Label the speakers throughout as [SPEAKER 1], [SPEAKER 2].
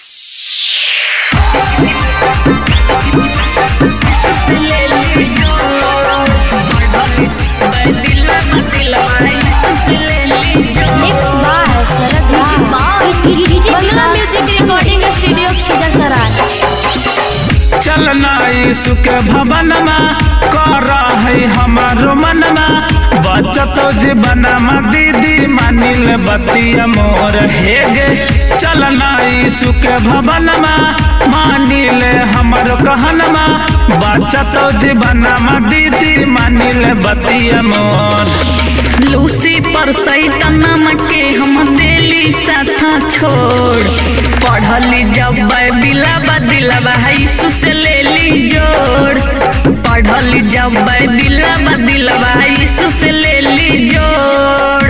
[SPEAKER 1] चलना यीशु के भवन में कर हमारो मन में बचत जीवन में दीदी मानिल बतिया मोर हे गे। चलना यीशु के भवन में मानिल हमारो कहन में बचत जीवन में दीदी मानिल बतिया मोर।
[SPEAKER 2] लूसी पर सैतन के हम दिली साथा छोड़ पढ़ली जब बिला बदिलबा यीशु से ले ली जोड़। पढ़ली जब बिला बदिलबा यीशु से ले ली जोड़।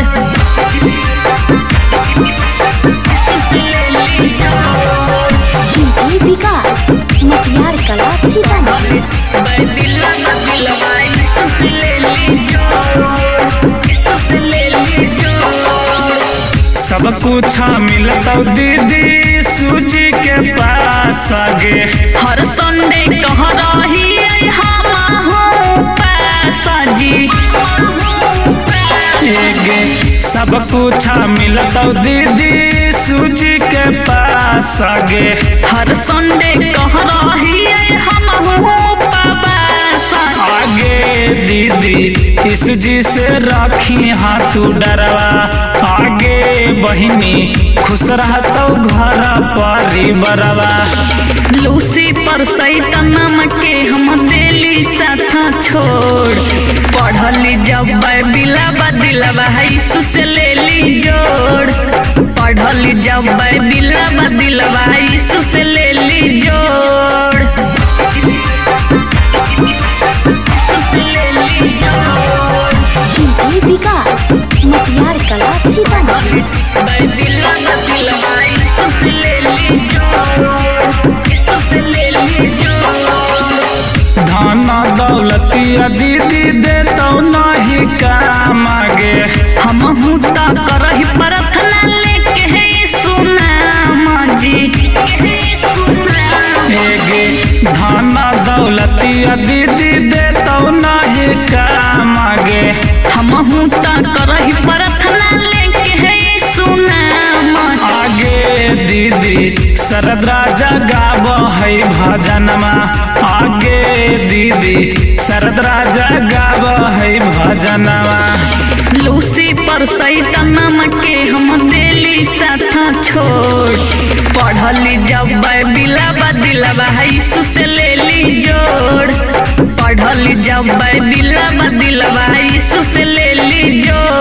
[SPEAKER 3] विकास मटियार कला सीतामढ़ी
[SPEAKER 2] बिला बदिलबा यीशु से ले ली जोड़। यीशु से ले ली जोड़।
[SPEAKER 1] सब कुछ मिलता दीदी सूजी के पास आगे
[SPEAKER 2] हर संडे कह रही हम पैसा जी।
[SPEAKER 1] सब कुछ मिलता दीदी सूजी के पास आगे
[SPEAKER 2] हर संडे कह रही हम
[SPEAKER 1] आगे दीदी यीशु जी से रखी हाथ डरवा आगे बहिनी खुश रहता घर परिवारवा।
[SPEAKER 2] लूसी पर सैतन के हम दिली साथा छोड़ पढ़ली जब बिला बदिलबा यीशु से ले ली जोड़। पढ़ली जब बिला बदिलबा यीशु से ले ली जोड़।
[SPEAKER 3] विकास मटियार कला सीतामढ़ी
[SPEAKER 2] बिला बदिलबा यीशु से ले ली जोड़। यीशु से ले ली जोड़।
[SPEAKER 1] धन दौलतिया दीदी देता नहीं काम आगे
[SPEAKER 2] हम हुता करही प्रार्थना लेके यीशु नाम जी।
[SPEAKER 1] धन दौलतिया दीदी देता नहीं काम आगे
[SPEAKER 2] हम हुता करही प्रार्थना लेके यीशु नाम
[SPEAKER 1] आगे दीदी शरद राजा गाब है भजन में आगे दीदी शरद राजा गाब है भजन में।
[SPEAKER 2] लूसी पर सैतन के हम दिली साथा छोड़ पढ़ली जब बिला बदिलबा यीशु से ले ली जोड़। पढ़ली जब बिला बदिलबा यीशु से ले ली जोड़।